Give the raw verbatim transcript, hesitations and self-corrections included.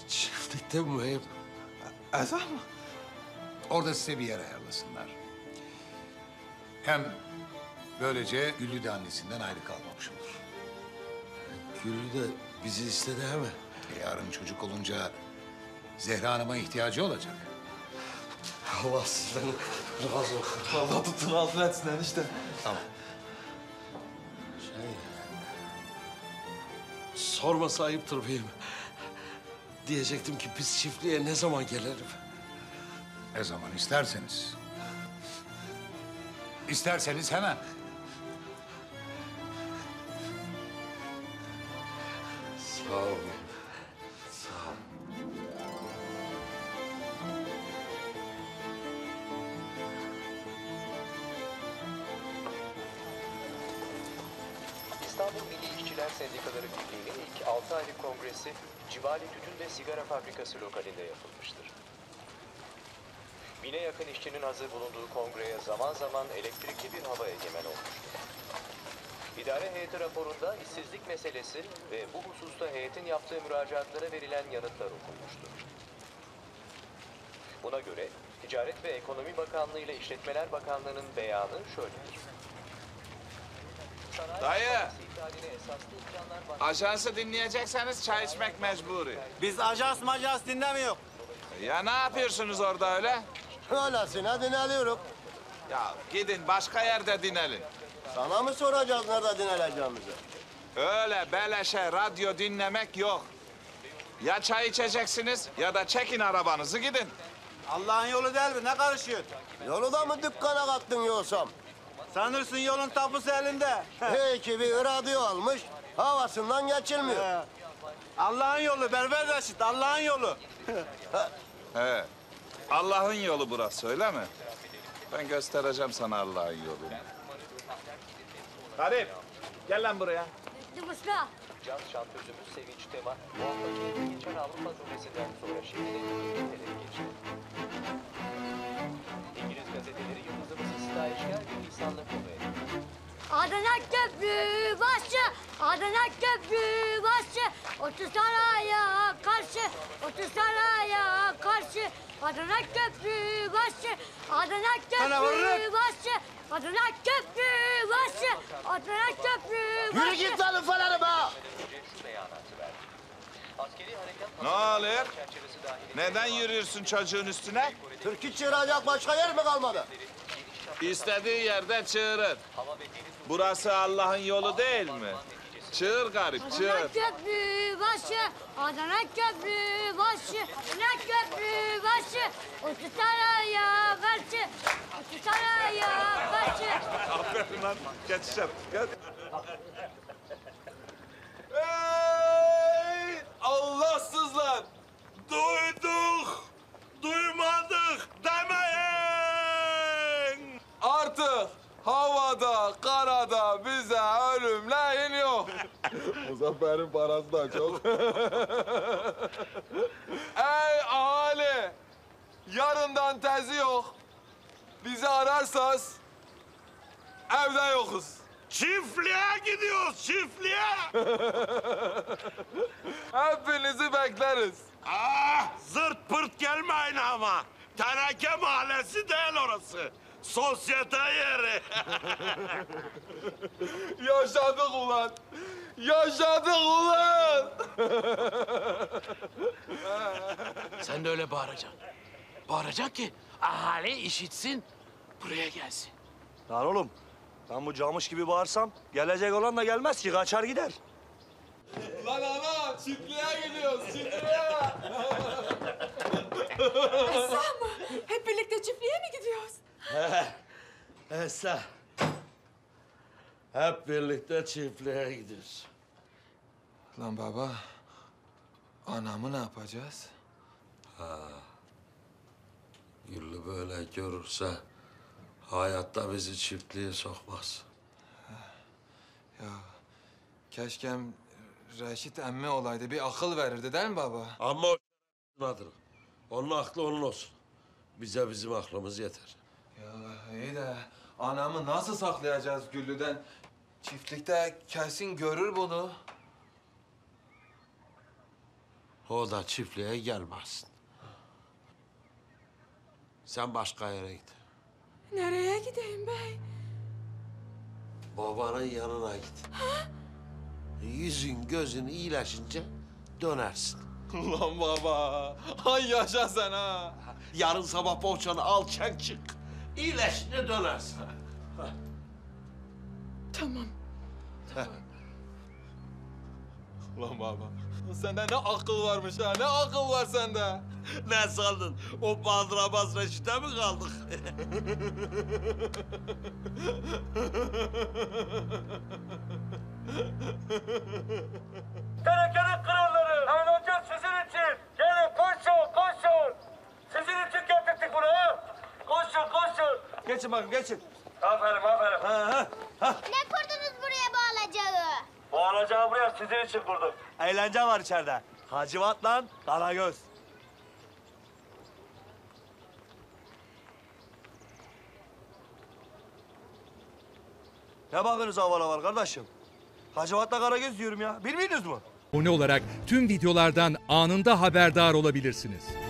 Çiftlikte mi mühim? Ezan mı? Orada size bir yer ayarlasınlar. Hem böylece Güllü de annesinden ayrı kalmamış olur. Güllü de bizi istedi hemen. E, yarın çocuk olunca Zehra Hanım'a ihtiyacı olacak. Allah sizden razı olsun. Allah tutun altına etsin enişte. Tamam. Şey... Sormasa ayıptır beyim. Diyecektim ki biz çiftliğe ne zaman gelelim? Ne zaman isterseniz. İsterseniz hemen. Sağ ol beyim. Sağ ol. İstanbul Milli İşçiler Sendikaları Birliği'nin ilk altı aylık kongresi Cibali Tütün ve Sigara Fabrikası lokalinde yapılmıştır. Bine yakın işçinin hazır bulunduğu kongreye zaman zaman elektrikli bir hava egemen olmuştur. İdare heyeti raporunda işsizlik meselesi ve bu hususta heyetin yaptığı müracaatlara verilen yanıtlar okunmuştur. Buna göre Ticaret ve Ekonomi Bakanlığı ile İşletmeler Bakanlığı'nın beyanı şöyledir. Dayı, ajansı dinleyecekseniz çay içmek mecburi. Biz ajans majans dinlemiyor. Ya ne yapıyorsunuz orada öyle? Öylesine dinleniyoruz. Ya gidin başka yerde dinlenin. Sana mı soracağız nerede dinleneceğimizi? Öyle beleşe radyo dinlemek yok. Ya çay içeceksiniz ya da çekin arabanızı gidin. Allah'ın yolu değil mi? Ne karışıyorsun? Yolu da mı dükkana kattın yolsam? Sanırsın yolun tapusu elinde. Hey ki bir radyo almış, havasından geçilmiyor. He. Allah'ın yolu Berber Reşit, Allah'ın yolu. He. Allah'ın yolu burası öyle mi? Ben göstereceğim sana Allah'ın yolunu. Garip, gel lan buraya. Can şantözümüz Sevinç Tema, bu haftaki geçen Avrupa turnesinden sonra şimdi de ülkeleri geçti. İngiliz gazeteleri yıldızımız İsrail bir lisanla konu etti. Adana Köprü başı, Adana Köprü başı, Otuz Saray'a karşı, Otuz Saray'a karşı, Adana Köprü başı, Adana Köprü başı, Adana Köprü başı, Adana Köprü başı. Yürü git lan ufalarım ha! Şu beyanatı verdi. Askeri harekat Ne oluyor? Neden yürüyorsun çocuğun üstüne? Türkü çığıracak başka yer mi kalmadı? İstediği yerde çığırır. Burası Allah'ın yolu değil mi? Çığır garip, Adana çığır. Köprü başı, Adana Köprü başı, Adana Köprü başı, Otuz Saray'a karşı, Otuz Saray'a karşı. Aferin lan, geç içeri, gel. Hey! Allahsızlar! Duyduk, duymadık demeyin! Artık havada, karada bize ölümleyin yok. Muzaffer'in parası da çok. Ey ahali! Yarından tezi yok. Bizi ararsanız evde yokuz. Çiftliğe gidiyoruz, çiftliğe. Hepinizi bekleriz. Ah, zırt pırt gelmeyin ama. Teneke mahallesi değil orası. Sosyete yeri. Yaşadık ulan. Yaşadık ulan. Sen de öyle bağıracaksın. Bağıracak ki ahali işitsin, buraya gelsin. Lan oğlum, ben bu camış gibi bağırsam gelecek olan da gelmez ki, kaçar gider. Lan ana, çiftliğe gidiyoruz, çiftliğe. Esra mı? Hep birlikte çiftliğe mi gidiyoruz? Esra. Hep birlikte çiftliğe gidiyoruz. Lan baba, anamı ne yapacağız? Güllü böyle görürse hayatta bizi çiftliğe sokmaz. Ya keşkem Reşit emmi olaydı, bir akıl verirdi değil mi baba? Ama o adır. Onun aklı onun olsun. Bize bizim aklımız yeter. Ya iyi de anamı nasıl saklayacağız Güllü'den? Çiftlikte kesin görür bunu. O da çiftliğe gelmezsin. Sen başka yere git. Nereye gideyim bey? Babanın yanına git. Yüzün gözün iyileşince dönersin. Ulan baba. Ay yaşa sen ha. Yarın sabah poğaçanı al çek çık. İyileşince dönersin. Tamam. Ulan baba. Sende ne akıl varmış ha. Ne akıl var sende. Ne sandın? O bandıramaz reçete mi kaldık? Tenekenin kralları, eğlence sizin için. Gelin koşun, koşun. Sizin için getirdik buraya. Koşun, koşun. Geçin bakın, geçin. Aferin, aferin. Ha, ha. Ne kurdunuz buraya bağlacağı? Bu alacağı buraya sizin için kurduk. Eğlence var içeride. Hacivat'la Karagöz. Ne bakıyorsunuz aval aval kardeşim? Hacivat'la Karagöz diyorum ya. Bilmiyorsunuz mu? Abone olarak tüm videolardan anında haberdar olabilirsiniz.